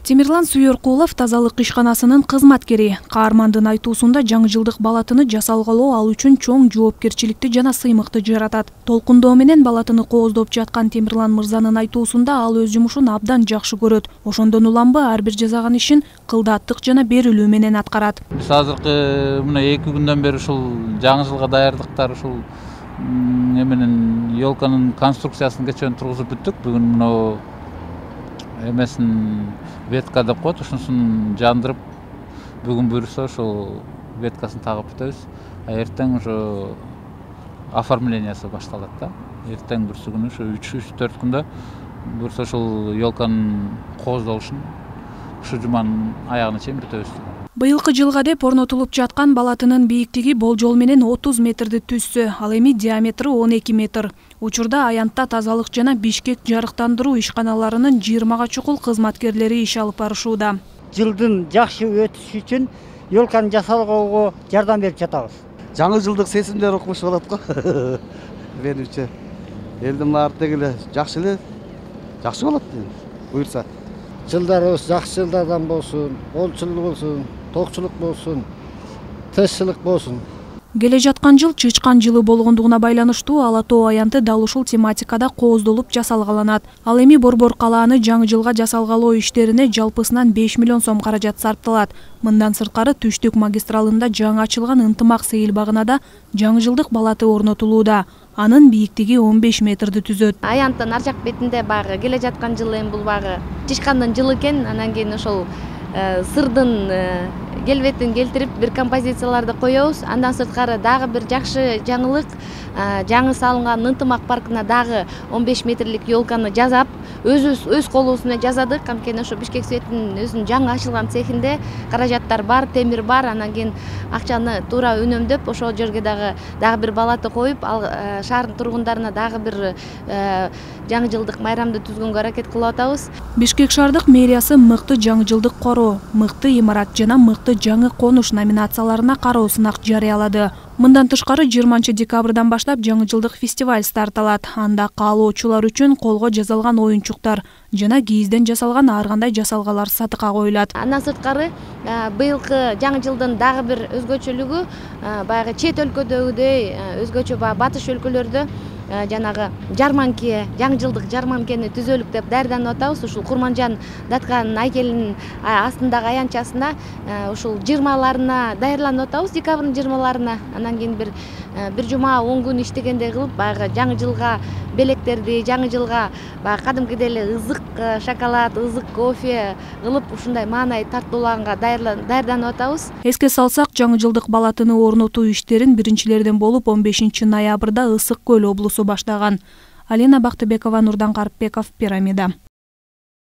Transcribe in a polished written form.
Темирлан Сүйөркулов тазалык ишканасынын кызматкери. Каармандын айтуусунда жаңы жылдык балатыны жасалгалоо ал үчүн чоң жоопкерчиликти жана сыймыкты жаратат. Толкундоо менен балатыны кооздоп жаткан Темирлан мырзанын айтуусунда ал өз жумушун абдан жакшы көрөт. Ошондон уланбы ар бир жасаган ишин кылдаттык жана берилүү менен аткарат. Биз азыркы мына 2 күндөн бери ушул жаңы жылга даярдыктар ушул эменин ёлканын конструкциясын кечен тургузуп бүттүк. Бүгүн мына эмесин ветка деп коет, ушунусун жандырып, бүгүн буюрса ошол веткасын тагып бүтөбүз. Эртең ошо оформлениясы башталат да. Эртең бүрсү күнү ошо 3-4 күндө буюрса ошол ёлканын кооздолушун ушу жуманын аягына чейин бүтөбүз. Быйылкы жылга деп орнотулуп жаткан балатынын бийиктиги болжол менен 30 метрди түзсө, ал эми диаметри 12 метр. Учурда аянтта тазалык жана Бишкек жарыктандыруу ишканаларынын 20га чукул кызматкерлери иш алып барышууда. Жылдын жакшы өтүшү үчүн ёлканы жасалгоого жардам берип жатабыз. Жаңы жылдык сесимдер окумуш болот го. Менимче элдин баары эле жакшы болот буюрса. Жылдарыбыз жакшы жылдардан болсун, олчулук болсун, токчулук болсун, тынччылык болсун. Келе жаткан жыл чычкан жылы болгондугуна байланыштуу Ала Тоо аянты дал ушул тематикада кооздолуп жасалгаланат. Ал эми Борбор калааны жаңы жылга жасалгалоо иштерине жалпысынан 5 миллион сом каражат сарпталат. Мындан сырткары Түштүк магистралында жаңы ачылган Ынтымак сейил багына да жаңы жылдык балаты орнотулууда. Анын бийиктиги 15 метрди түзөт. Аянттын ар жак бетинде багы келе жаткан жылы эми бул багы чычкандын жылы экен. Анан кийин ошол сырдын келбетин келтирип бир композицияларды коебуз. Андан сырткары дагы бир жакшы жаңылык, жаңы салынган Ынтымак паркына дагы 15 метрлик ёлканы жасап, өз колубуз жасадык. Анткени ошо Бишкек Светинин өзүнүн жаңы ачылган цехинде каражаттар бар, темир бар. Анан кийин акчаны туура үнөмдөп, ошол жерге дагы бир балаты коюп, ал шаардын тургундарына дагы бир жаңы жылдык майрамды түзгөнгө аракет кылып атабыз. Бишкек шаардык мэриясы мыкты жаңы жылдык короо, мыкты имарат жана мыкты жаңы конуш номинацияларына кароо сынак жарыялады. Мындан тышкары 20 декабрдан баштап жаңы жылдык фестиваль старт алат. Анда каалоочулар үчүн колго жазылган оюнчуктар жана кийизден жасалган ар кандай жасалгалар сатыкка коюлат. Андан сырткары быйылкы жаңы жылдын дагы бир өзгөчөлүгү баягы чет өлкөдөгүдөй өзгөчө батыш өлкөлөрдө жанагы жарманке, жаңы жылдык жарманкени түзөлүк деп даярданып атабыз. Ушул Курманжан Датканын айкелинин астындагы аянтчасына ушул 20-ларына даярланып атабыз, декабрдын 20-ларына. Анан кийин бир жума 10 күн иштегендей кылып, баягы жаңы жылга белектерди, жаңы жылга баягы кадимкидей эле ызык шоколад, ызык кофе кылып, ушундай маанай тартууланга даярданып атабыз. Эске салсак, жаңы жылдык балатыны орнотуу иштерин биринчилерден болуп 15 ноябрда Ысык Көл облусу баштаган. Алина Бактыбекова, Нурдан Карпбеков, Пирамида.